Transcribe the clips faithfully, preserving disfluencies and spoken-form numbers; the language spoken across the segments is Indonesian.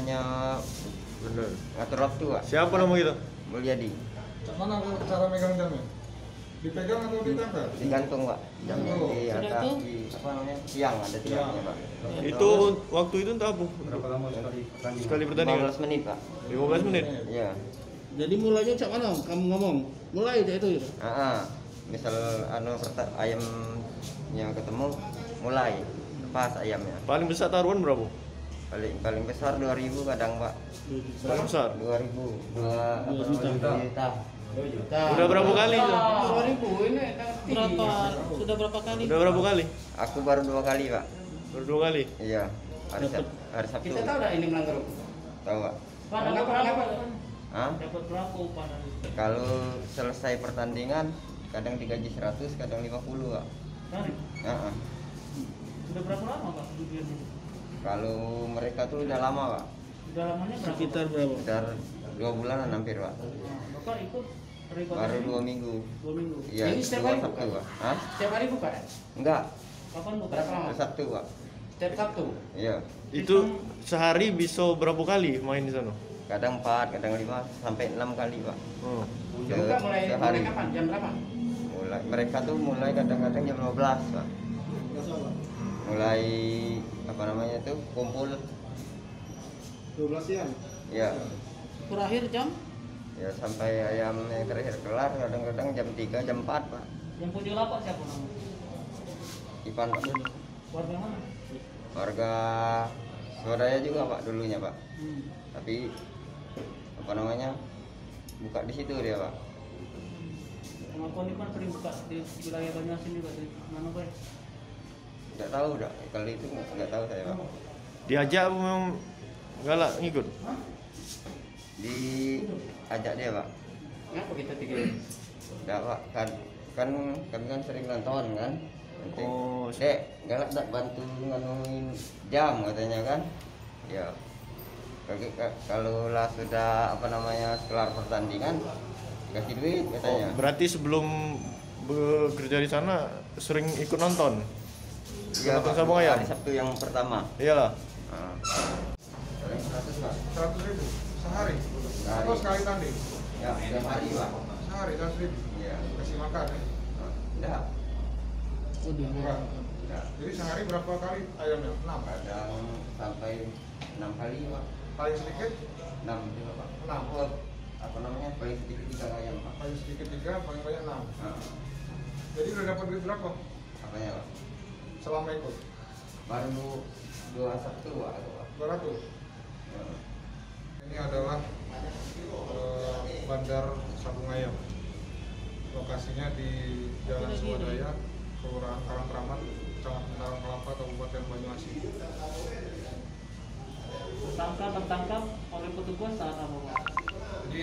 namanya Bener. ngatur waktu, Pak. Siapa nama kita? Mulyadi. Mana cara megang jamnya? Dipegang atau ditempel? Digantung, Pak. Jamnya Oh. di Sudah atas tuh? di apa namanya? Tiang, ada tiangnya, Pak. Itu waktu itu entah apa? Berapa lama sekali pertandingan? Sekali lima pertandingan. belas menit, Pak. lima belas menit. Iya. Jadi mulainya cak mana? Kamu ngomong. Mulai itu itu. Ah, ah. Misal anu perta- ayamnya ketemu, mulai lepas ayamnya. Paling besar taruhan berapa? Paling paling besar dua ribu kadang, Pak. Paling besar. dua ribu, dua apa Dua namanya? juta. dua juta. Udah berapa kali itu? Dua ribu ini berapa? Sudah berapa kali? Udah berapa kali? Aku baru dua kali, Pak. Baru dua kali. Iya. Hari, Sab- hari Sabtu. Kita tahu dah ini melanggar hukum. Tahu, Pak? Pak, kenapa kenapa? Hah? Dapat berapa upah? Kalau selesai pertandingan kadang digaji seratus, kadang lima puluh, Pak. Dari Heeh. sudah berapa lama Pak tujuannya? Kalau mereka tuh udah lama, Pak. Sudah lamanya berapa? Sekitar berapa? Sekitar dua bulanan hampir, Pak. Bapak ikut terlibat Baru ini? dua minggu. Dua minggu. Iya, Ini setiap dua hari Sabtu, buka? Pak. Hah? Setiap hari buka? Enggak, Kapan buka? dua Sabtu, Pak. Setiap Sabtu. Iya. Itu sehari bisa berapa kali main di sana? Kadang empat, kadang lima, sampai enam kali, Pak. Oh. Se- Buka mulai mulai sehari. kapan? Jam berapa? Mulai mereka tuh mulai kadang-kadang jam dua belas, Pak. Mulai apa namanya tuh kumpul. dua belas siang. Ya. Berakhir jam? Ya sampai ayamnya terakhir kelar kadang-kadang jam tiga, jam empat, Pak. Yang punya lapak siapa namanya? Ipan, Pak. Warga mana? Warga Swadaya juga, Pak, dulunya, Pak. Hmm. Tapi apa namanya? Buka di situ dia, Pak. Pengakuan ini kan sering buka di wilayah Banyasin juga di mana Pak? Enggak tahu, enggak. Kali itu enggak tahu saya, Pak. Diajak apa memang galak ngikut? Diajak dia, Pak. Kenapa kita tiga? Enggak, Pak. Kan kan kami kan sering nonton kan. Nanti, Oh, Dek, galak tak bantu nganuin jam katanya kan. Ya. Bagi- ka- Kalau lah sudah apa namanya kelar pertandingan kasih duit Oh, katanya. berarti sebelum bekerja di sana sering ikut nonton? Iya, nonton Pak. Sabung Ayam? Hari Sabtu yang pertama. Iyalah. Nah. Paling seratus, Pak. Seratus ribu sehari. Sehari. Atau sekali tanding? Ya, tiap hari, Pak. Sehari seratus ribu. Iya. Kasih makan ya. Enggak. Oh, di Murah. Enggak. Jadi sehari berapa kali ayamnya? Enam. Kadang sampai enam kali, Pak. Paling sedikit enam juga, Pak. enam. Oh, apa namanya? Paling sedikit tiga ayam, Pak. Paling sedikit tiga, paling banyak enam. Nah, Jadi udah dapat duit berapa apanya, Pak? selama ikut? Baru dua Sabtu, Pak. atau, Pak. dua ratus. Ya. Ini adalah eh, Bandar Sabung Ayam. Lokasinya di Jalan Swadaya, Kelurahan Karangkramat, Kecamatan Karangkelapa, Kabupaten Banyuasin. Tertangkap tertangkap oleh petugas saat apa Pak? Jadi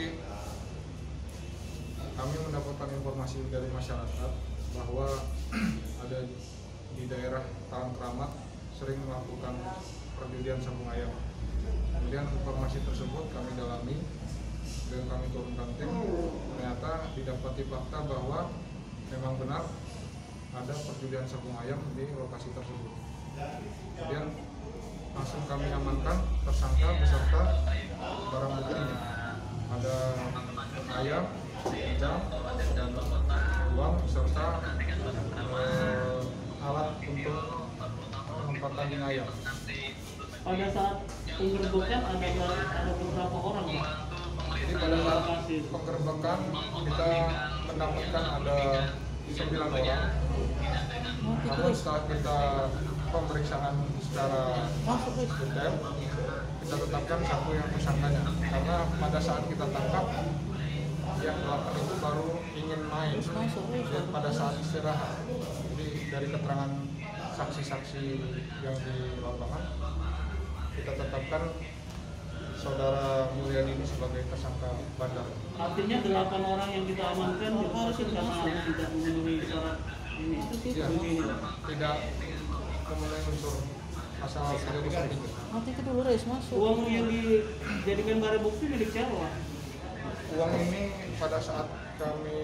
kami mendapatkan informasi dari masyarakat bahwa ada di daerah Karangkramat sering melakukan perjudian sabung ayam. Kemudian informasi tersebut kami dalami dan kami turunkan tim. Ternyata didapati fakta bahwa memang benar ada perjudian sabung ayam di lokasi tersebut. Kemudian langsung kami amankan tersangka beserta barang buktinya. Ada ayam, jam, dan uang serta eh, alat untuk penempatan ayam. Pada saat penggerbekan ada ada beberapa orang Pak. Jadi pada saat penggerbekan kita mendapatkan ada sembilan orang. Namun setelah kita pemeriksaan secara detail, kita tetapkan satu yang tersangkanya. Karena pada saat kita tangkap, yang delapan itu baru ingin main dan pada saat istirahat. Jadi dari keterangan saksi-saksi yang di lapangan, kita tetapkan saudara Mulyadi ini sebagai tersangka bandar. Artinya delapan orang yang kita amankan harus karena tidak memenuhi syarat ini. Ya, tidak memenuhi unsur pasal tiga puluh tiga. Nanti itu dulu res masuk. Uang yang dijadikan barang bukti milik siapa? Uang ini pada saat kami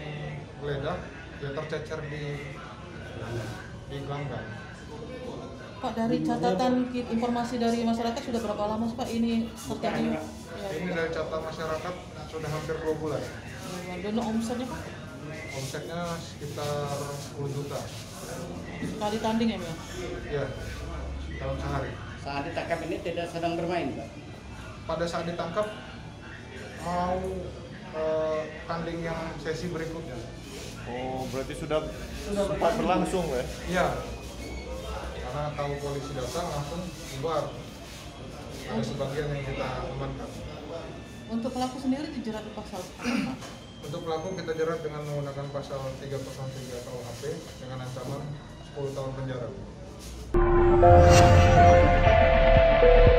geledah, dia tercecer di di gelanggang. Pak, dari catatan ki- informasi dari masyarakat sudah berapa lama sih Pak ini terjadi? Ya, Ini dari catatan masyarakat sudah hampir dua bulan. dan omsetnya Pak? Omsetnya sekitar sepuluh juta. Sekali tanding ya Pak? Ya, dalam sehari. Saat ditangkap ini tidak sedang bermain, Pak. Pada saat ditangkap mau eh, tanding yang sesi berikutnya. Oh, berarti sudah sempat berlangsung ya? Iya. Karena tahu polisi datang langsung keluar. Ada sebagian yang kita amankan. Untuk pelaku sendiri dijerat di pasal apa Pak? Untuk pelaku kita jerat dengan menggunakan pasal tiga nol tiga K U H P dengan ancaman sepuluh tahun penjara.